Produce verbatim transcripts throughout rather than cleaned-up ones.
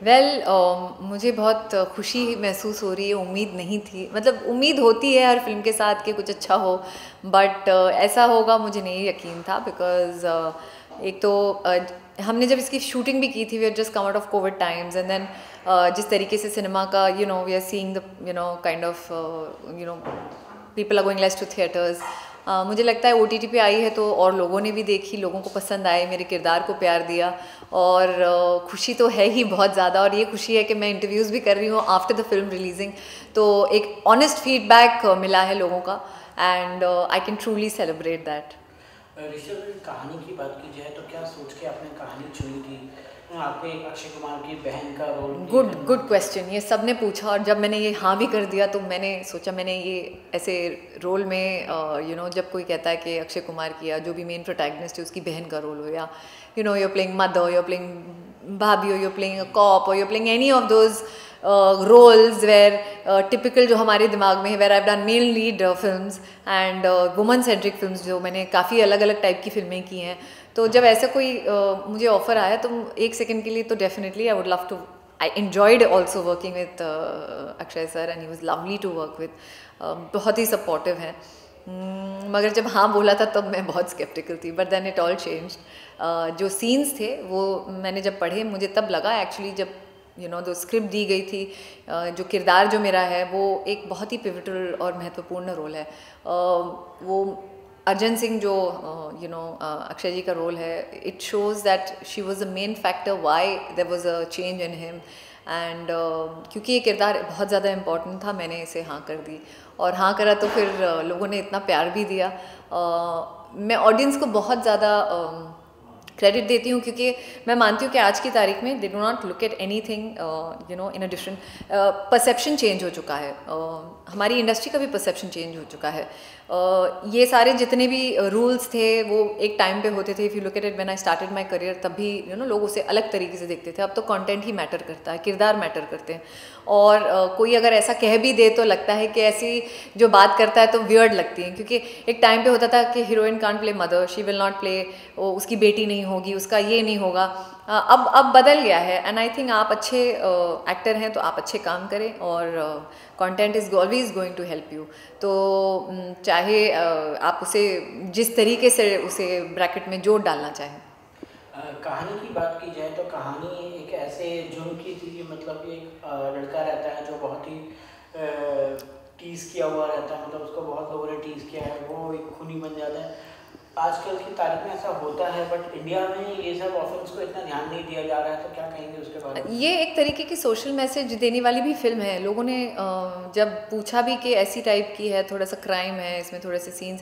Well well, uh, मुझे बहुत खुशी महसूस हो रही है, उम्मीद नहीं थी, मतलब उम्मीद होती है हर फिल्म के साथ कि कुछ अच्छा हो, बट uh, ऐसा होगा मुझे नहीं यकीन था, बिकॉज uh, एक तो uh, हमने जब इसकी शूटिंग भी की थी, we are just come out of covid times, and then जिस तरीके से सिनेमा का you know we are seeing the you know kind of you know people are going less to theatres. Uh, मुझे लगता है ओ टी टी पे आई है तो और लोगों ने भी देखी, लोगों को पसंद आए, मेरे किरदार को प्यार दिया, और uh, खुशी तो है ही बहुत ज़्यादा। और ये खुशी है कि मैं इंटरव्यूज़ भी कर रही हूँ आफ्टर द फिल्म रिलीजिंग, तो एक ऑनेस्ट फीडबैक मिला है लोगों का, and I can truly celebrate that. Rishabh, कहानी की बात की जाए तो क्या सोच के आपने कहानी चुनी थी? आपको एक अक्षय कुमार की बहन का रोल। गुड गुड क्वेश्चन, ये सब ने पूछा, और जब मैंने ये हाँ भी कर दिया तो मैंने सोचा मैंने ये ऐसे रोल में यू नो जब कोई कहता है कि अक्षय कुमार की या जो भी मेन प्रोटैगनिस्ट है उसकी बहन का रोल हो, या you know you're playing mother, you're playing bhabhi, हो यूर प्लेइंग अ कॉप, और you're playing any of those roles where typical जो हमारे दिमाग में है, where I have done male lead films and women centric films, जो मैंने काफ़ी अलग अलग टाइप की फिल्में की हैं। तो जब ऐसा कोई uh, मुझे ऑफ़र आया तो एक सेकंड के लिए तो definitely I would love to, I enjoyed also working with Akshay sir, and he was lovely to work with, बहुत ही सपोर्टिव हैं। hmm, मगर जब हाँ बोला था तब मैं बहुत स्केप्टिकल थी, but then it all changed. जो सीन्स थे वो मैंने जब पढ़े, मुझे तब लगा एक्चुअली, जब यू नो जो स्क्रिप्ट दी गई थी, uh, जो किरदार जो मेरा है वो एक बहुत ही पिवटल और महत्वपूर्ण रोल है। uh, वो अर्जन सिंह जो यू नो अक्षय जी का रोल है, it shows that she was the main factor why there was a change in him, and क्योंकि ये किरदार बहुत ज़्यादा इम्पॉर्टेंट था, मैंने इसे हाँ कर दी, और हाँ करा तो फिर uh, लोगों ने इतना प्यार भी दिया। uh, मैं ऑडियंस को बहुत ज़्यादा क्रेडिट देती हूँ, क्योंकि मैं मानती हूँ कि आज की तारीख में they do not look at anything you know in a different, perception change हो चुका है, uh, हमारी इंडस्ट्री का भी परसेप्शन चेंज हो चुका है। uh, ये सारे जितने भी रूल्स थे वो एक टाइम पे होते थे, if you look at it when I started my career, तब भी यू नो लोग उसे अलग तरीके से देखते थे। अब तो कंटेंट ही मैटर करता है, किरदार मैटर करते हैं, और uh, कोई अगर ऐसा कह भी दे तो लगता है कि ऐसी जो बात करता है तो वियर्ड लगती है, क्योंकि एक टाइम पे होता था कि heroine can't play mother, she will not play, उसकी बेटी नहीं होगी, उसका ये नहीं होगा। अब अब बदल गया है, एंड आई थिंक आप अच्छे एक्टर हैं तो आप अच्छे काम करें, और content is always going to help you. तो चाहे आप उसे जिस तरीके से उसे ब्रैकेट में जोड़ डालना चाहें। कहानी की बात की जाए तो कहानी एक ऐसे जुर्म की थी, मतलब एक लड़का रहता है जो बहुत ही टीज़ किया हुआ रहता है, मतलब उसको बहुत लोगों ने टीज़ किया है, वो एक खूनी बन जाता है। आजकल की तारीख में ऐसा होता है, बट इंडिया में ये सब ऑफेंस को इतना ध्यान नहीं दिया जा रहा है, तो क्या कहेंगे उसके बारे में? ये एक तरीके की सोशल मैसेज देने वाली भी फिल्म है। लोगों ने जब पूछा भी कि ऐसी टाइप की है, थोड़ा सा क्राइम है इसमें, थोड़े से सीन्स,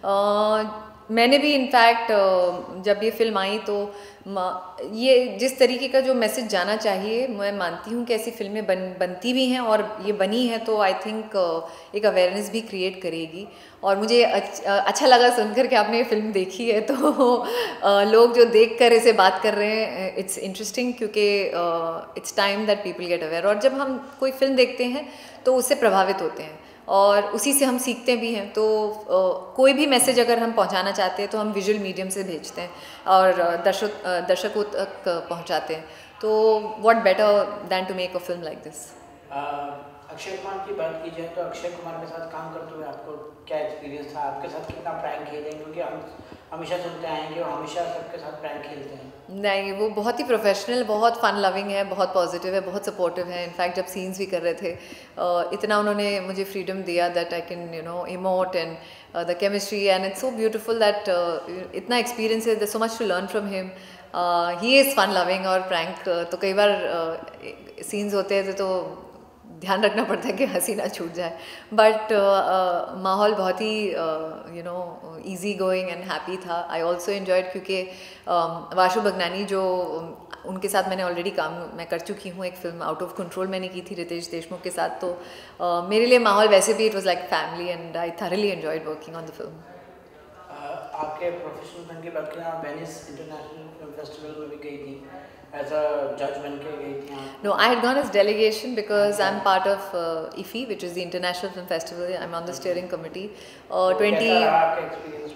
मैंने भी इनफैक्ट जब ये फिल्म आई तो ये जिस तरीके का जो मैसेज जाना चाहिए, मैं मानती हूँ कि ऐसी फिल्में बन बनती भी हैं, और ये बनी है तो आई थिंक एक अवेयरनेस भी क्रिएट करेगी। और मुझे अच्छा लगा सुनकर कि आपने ये फिल्म देखी है, तो लोग जो देख कर इसे बात कर रहे हैं, इट्स इंटरेस्टिंग, क्योंकि it's time that people get aware. और जब हम कोई फिल्म देखते हैं तो उससे प्रभावित होते हैं, और उसी से हम सीखते भी हैं। तो uh, कोई भी मैसेज अगर हम पहुंचाना चाहते हैं तो हम विजुअल मीडियम से भेजते हैं और दर्शक दर्शकों तक पहुंचाते हैं। तो what better than to make a film like this. Akshay Kumar की बात की जाए तो अक्षय कुमार के साथ काम करते हुए आपको क्या एक्सपीरियंस था? आपके साथ कितना प्रैंक खेले? क्योंकि हम हमेशा सुनते हैं कि वो हमेशा सबके साथ प्रैंक खेलते हैं। नहीं, वो बहुत ही प्रोफेशनल, बहुत फन लविंग है, बहुत पॉजिटिव है, बहुत सपोर्टिव है। इनफैक्ट जब सीन्स भी कर रहे थे, इतना उन्होंने मुझे फ्रीडम दिया that I can you know emote, and the chemistry, and it's so beautiful that इतना एक्सपीरियंस है, so much to learn from him. He is fun loving, और प्रैंक तो कई बार सीन्स होते हैं तो ध्यान रखना पड़ता है कि हंसी ना छूट जाए, बट uh, uh, माहौल बहुत ही you know easy going and happy था। आई ऑल्सो एन्जॉयड, क्योंकि uh, वाशु भगनानी जो um, उनके साथ मैंने ऑलरेडी काम मैं कर चुकी हूँ, एक फिल्म आउट ऑफ कंट्रोल मैंने की थी रितेश देशमुख के साथ, तो uh, मेरे लिए माहौल वैसे भी it was like family, and I thoroughly enjoyed working on the film. आपके प्रोफेशनल फ्रेंड की बात करें, आप वेनिस इंटरनेशनल फिल्म फेस्टिवल में भी गई थी, एज अ जज बन के गई थी? No, I had gone as delegation because I'm part of uh, I F I, which is the International Film Festival. I'm on the steering committee. Uh, twenty. कैसा रहा आपका एक्सपीरियंस? मतलब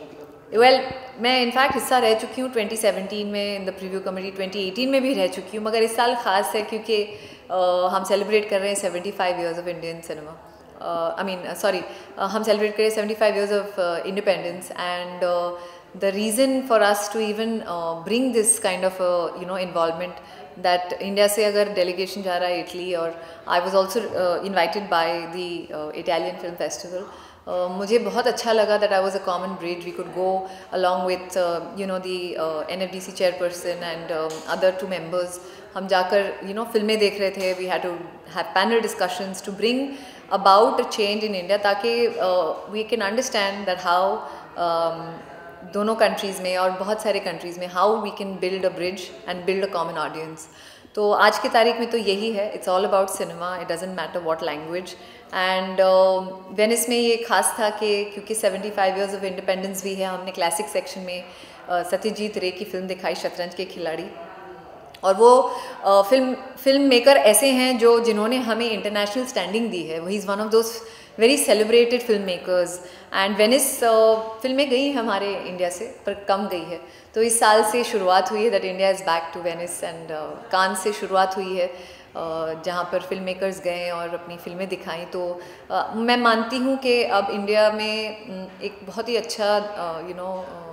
वेल well, मैं इनफैक्ट हिस्सा रह चुकी हूँ twenty seventeen में in the preview committee, twenty eighteen में भी रह चुकी हूँ, मगर इस साल ख़ास है क्योंकि uh, हम सेलिब्रेट कर रहे हैं seventy five years of Indian cinema. I mean sorry हम सेलिब्रेट कर रहे हैं seventy five years of independence, and the reason for us to even uh, bring this kind of a, you know involvement, that India से अगर delegation जा रहा है Italy, और I was also uh, invited by the uh, Italian Film Festival. Uh, मुझे बहुत अच्छा लगा that I was a common bridge. We could go along with uh, you know the uh, N F D C chairperson and um, other two members. हम जाकर you know फिल्में देख रहे थे. We had to have panel discussions to bring about a change in India, ताकि uh, we can understand that how um, दोनों countries में और बहुत सारे कंट्रीज़ में how we can build a bridge and build a common audience. तो आज की तारीख में तो यही है. It's all about cinema. It doesn't matter what language. And Venice में ये खास था कि क्योंकि seventy five years of independence भी है, हमने क्लासिक सेक्शन में uh, सत्यजीत रे की फ़िल्म दिखाई, शतरंज के खिलाड़ी. और वो uh, फिल्म फिल्म मेकर ऐसे हैं जो जिन्होंने हमें इंटरनेशनल स्टैंडिंग दी है. He is one of those very celebrated film makers. And Venice फिल्में गई हमारे इंडिया से पर कम गई है. तो इस साल से शुरुआत हुई है that India is back to Venice, and Cannes से शुरुआत हुई है uh, जहाँ पर फिल्म मेकर्स गए और अपनी फिल्में दिखाई. तो uh, मैं मानती हूँ कि अब इंडिया में एक बहुत ही अच्छा यू नो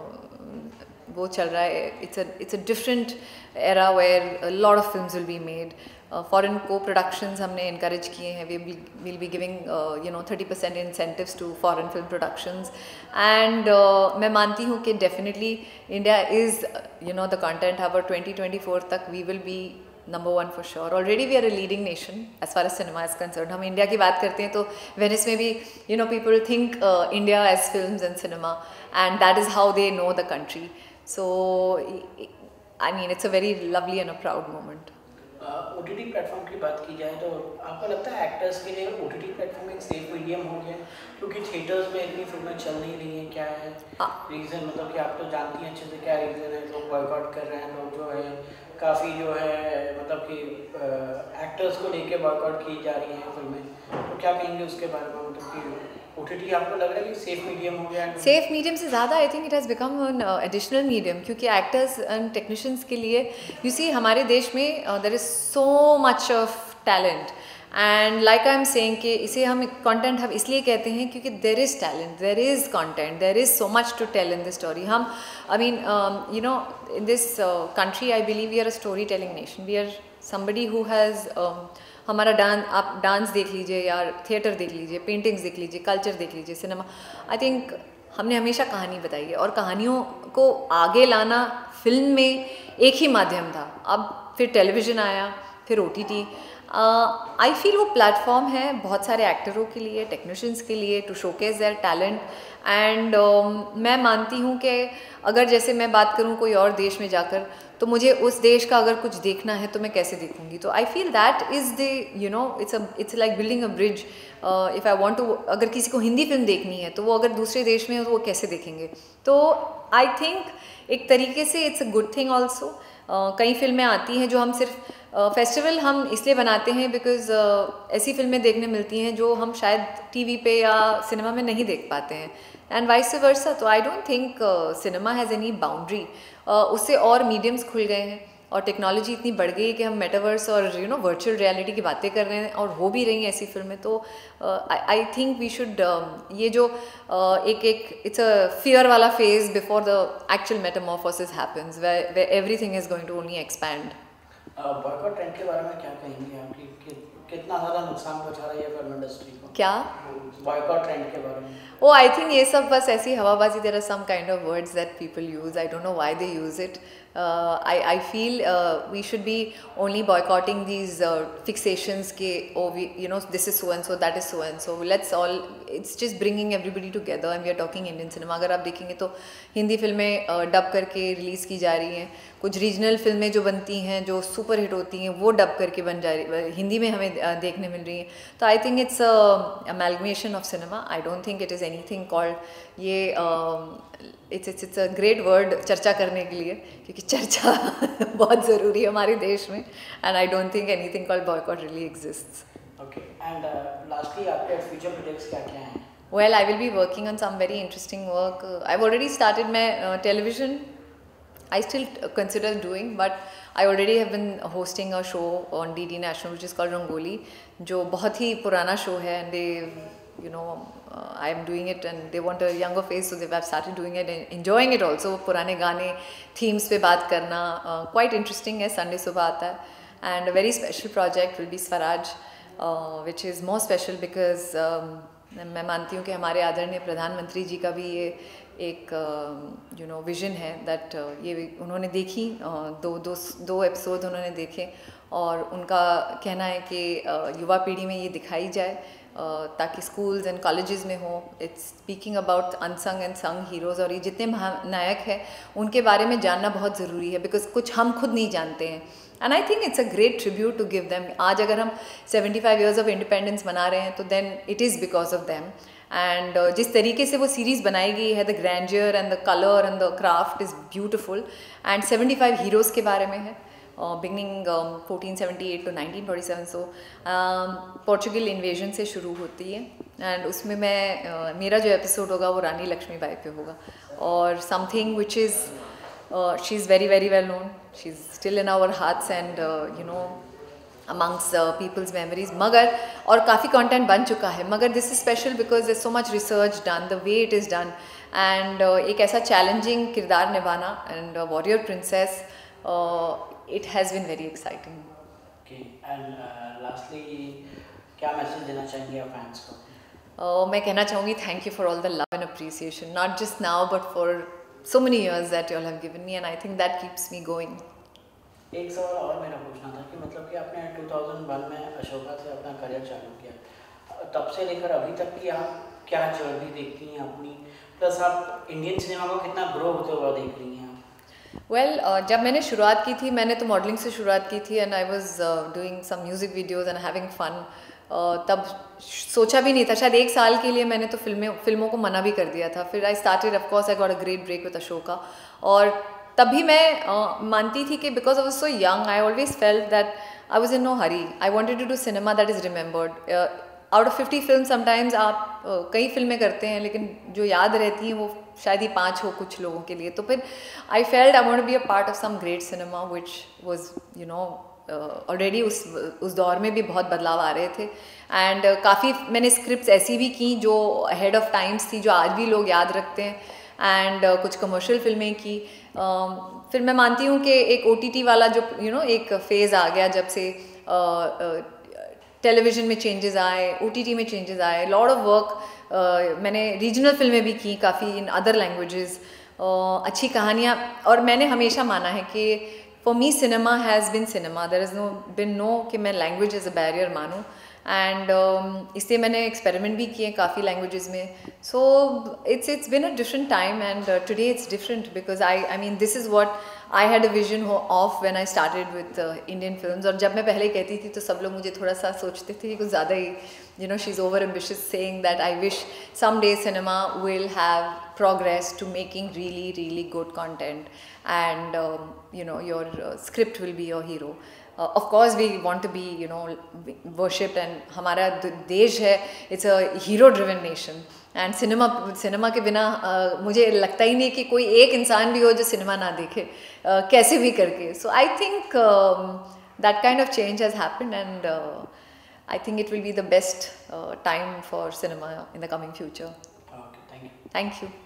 वो चल रहा है. It's a it's a different era where lot of films will be made. Foreign co productions हमने इनकरेज किए हैं. We will be giving you know thirty percent incentives to foreign film productions. And मैं मानती हूँ कि definitely India is you know the content hub. Twenty twenty four तक we will be number one for sure. Already we are a leading nation as far as cinema is concern. हम India की बात करते हैं तो Venice में भी you know people think India as films and cinema, and that is how they know the country. So I mean it's a very lovely and a proud moment. O T T platform की बात की जाए तो आपको लगता है actors के लिए ओ टी टी प्लेटफॉर्म एक सेफ मीडियम हो गया, क्योंकि थिएटर्स में इतनी फिल्में चल नहीं रही हैं? क्या है रीज़न? मतलब कि आप तो जानती हैं अच्छे से क्या रीज़न है. लोग बॉयकॉट कर रहे हैं, लोग जो है काफ़ी जो है मतलब कि एक्टर्स को लेके बॉयकॉट की जा रही हैं फिल्में. तो क्या कहेंगे उसके बारे में? मतलब कि ओ टी टी आपको लग रहा है कि सेफ मीडियम हो गया? सेफ मीडियम से ज़्यादा I think it has become an additional medium, क्योंकि एक्टर्स एंड टेक्नीशियंस के लिए यू सी हमारे देश में there is so much of talent. And like I am saying कि इसे हम कंटेंट हम इसलिए कहते हैं क्योंकि there is talent, there is content, there is so much to tell in this story. हम I mean you know in this country I believe we are a story telling nation. We are somebody who has हमारा dance, आप dance देख लीजिए या theatre देख लीजिए, paintings देख लीजिए, कल्चर देख लीजिए, सिनेमा. आई थिंक हमने हमेशा कहानी बताई है, और कहानियों को आगे लाना फिल्म में एक ही माध्यम था. अब फिर टेलीविज़न आया, फिर O T T. I feel वो प्लेटफॉर्म है बहुत सारे एक्टरों के लिए, टेक्नीशियंस के लिए, to showcase their talent. And मैं मानती हूँ कि अगर जैसे मैं बात करूँ कोई और देश में जाकर, तो मुझे उस देश का अगर कुछ देखना है तो मैं कैसे देखूँगी. तो I feel that is the you know it's a it's like building a bridge. If I want to, अगर किसी को हिंदी फिल्म देखनी है तो वो अगर दूसरे देश में है तो वो कैसे देखेंगे. तो आई थिंक एक तरीके से it's a good thing also. कई फिल्में आती हैं जो हम सिर्फ फेस्टिवल uh, हम इसलिए बनाते हैं बिकॉज uh, ऐसी फिल्में देखने मिलती हैं जो हम शायद टीवी पे या सिनेमा में नहीं देख पाते हैं, एंड वाइस वर्सा. तो I don't think cinema has any boundary. उससे और मीडियम्स खुल गए हैं और टेक्नोलॉजी इतनी बढ़ गई है कि हम मेटावर्स और यू नो वर्चुअल रियलिटी की बातें कर रहे हैं, और हो भी रही हैं ऐसी फिल्में. तो आई थिंक वी शुड ये जो uh, एक एक इट्स अ फियर वाला phase before the actual metamorphosis happens, where everything is going to only expand. Boycott trend के बारे में क्या कहेंगे आप कि, कि कितना ज़्यादा नुकसान पहुंचा रहा है फिल्म इंडस्ट्री को? क्या बॉयकॉट ट्रेंड के बारे में? ओ आई थिंक ये सब बस ऐसी हवाबाजी. There are some kind of words that people use. I don't know why they use it. I I feel we should be only boycotting these fixations के ओ we you know this is so and so, that is so and so. Let's all it's just bringing everybody together, and we are talking Indian cinema. अगर आप देखेंगे तो हिंदी फिल्में dub uh, करके release की जा रही हैं. कुछ रीजनल फिल्में जो बनती हैं जो सुपर हिट होती हैं वो डब करके बन जा रही, हिंदी में हमें uh, देखने मिल रही हैं. तो I think it's amalgamation of cinema. I don't think it is anything called ये it's it's it's a great word चर्चा करने के लिए, क्योंकि चर्चा बहुत ज़रूरी है हमारे देश में. And I don't think anything called boycott really exists. Okay. And lastly आपके फ्यूचर प्रोजेक्ट्स क्या क्या हैं? Well, I will be working on some very interesting work. Uh, I've already started my uh, television. I still consider doing, but I already have been hosting a show on D D National, which is called Rangoli, जो बहुत ही पुराना show है, and they, you know, uh, I am doing it, and they want a younger face, so they've started doing it and enjoying it also. पुराने गाने themes पे बात करना uh, quite interesting है. Sunday सुबह आता है, and a very special project will be Swaraj, uh, which is more special because um, मैं मानती हूँ कि हमारे आदरणीय प्रधानमंत्री जी का भी ये एक यू नो विज़न है दैट ये उन्होंने देखी, दो दो दो एपिसोड उन्होंने देखे, और उनका कहना है कि युवा पीढ़ी में ये दिखाई जाए ताकि स्कूल्स एंड कॉलेजेस में हो. It's speaking about unsung and sung heroes, और ये जितने महानायक हैं उनके बारे में जानना बहुत ज़रूरी है, बिकॉज कुछ हम खुद नहीं जानते हैं. And I think it's a great tribute to give them. आज अगर हम seventy five years of independence मना रहे हैं तो then it is because of them. And जिस तरीके से वो सीरीज़ बनाई गई है, the grandeur and the colour and the craft is beautiful. And seventy five heroes के बारे में है, beginning fourteen seventy eight to nineteen forty seven. So Portugal invasion से शुरू होती है, एंड उसमें मैं uh, मेरा जो एपिसोड होगा वो रानी लक्ष्मीबाई पे होगा, और something which is she is very very well known. She is still in our hearts and you know amongst uh, people's memories. मगर और काफ़ी कंटेंट बन चुका है, मगर this is special because there's so much research done, the way it is done, and uh, एक ऐसा challenging किरदार निभाना and warrior princess, it has been very exciting. Okay, and uh, lastly, क्या मैसेज देना चाहेंगे आप फैंस को? uh, मैं कहना चाहूँगी thank you for all the love and appreciation, not just now but for so many years that you all have given me, and I think that keeps me going. एक सवाल और मेरा पूछना था कि मतलब कि आपने टू थाउजेंड वन में अशोका से अपना करियर चालू किया, तब से लेकर अभी तक की आप क्या जर्नी देखती हैं अपनी, प्लस आप इंडियन सिनेमा को कितना ग्रो होते हुआ देख रही हैं? वेल well, uh, जब मैंने शुरुआत की थी, मैंने तो मॉडलिंग से शुरुआत की थी, and I was doing some music videos and having fun. तब सोचा भी नहीं था, शायद एक साल के लिए मैंने तो फिल्में फिल्मों को मना भी कर दिया था. फिर I started, of course I got a great break with Ashoka, और तभी मैं uh, मानती थी कि because I was so young, I always felt that I was in no hurry. I wanted to do cinema that is remembered. Out of fifty film sometimes आप uh, कई फिल्में करते हैं, लेकिन जो याद रहती हैं वो शायद ही पाँच हो कुछ लोगों के लिए. तो फिर I felt I want to be a part of some great cinema which was you know already उस उस दौर में भी बहुत बदलाव आ रहे थे. एंड uh, काफ़ी मैंने स्क्रिप्ट्स ऐसी भी की जो हेड ऑफ टाइम्स थी, जो आज भी लोग याद रखते हैं. एंड uh, कुछ कमर्शियल फिल्में की. uh, फिर मैं मानती हूँ कि एक ओ टी टी वाला जो यू you नो know, एक फ़ेज़ आ गया जब से टेलीविज़न uh, uh, में चेंजेस आए, ओ टी टी में चेंजेस आए. लॉट ऑफ वर्क मैंने रीजनल फिल्में भी की काफ़ी इन अदर लैंग्वेजेस, अच्छी कहानियाँ. और मैंने हमेशा माना है कि for me cinema has been cinema, there is no been no कि मैं लैंग्वेज एज अ बैरियर मानूँ. एंड um, इसलिए मैंने एक्सपेरिमेंट भी किए काफ़ी लैंग्वेजेस में. So it's it's been a different time, and today it's different because I I mean this is what I had a vision of when I started with Indian films. और जब मैं पहले कहती थी तो सब लोग मुझे थोड़ा सा सोचते थे कि कुछ ज़्यादा ही you know she is over ambitious, saying that I wish some day cinema will have progress to making really really good content, and you know your script will be your hero. Uh, of course we want to be you know worshipped, and हमारा देश है, it's a hero driven nation, and cinema cinema के बिना uh, मुझे लगता ही नहीं कि कोई एक इंसान भी हो जो सिनेमा ना देखे, uh, कैसे भी करके. so I think um, that kind of change has happened, and uh, I think it will be the best uh, time for cinema in the coming future. Okay, thank you. Thank you.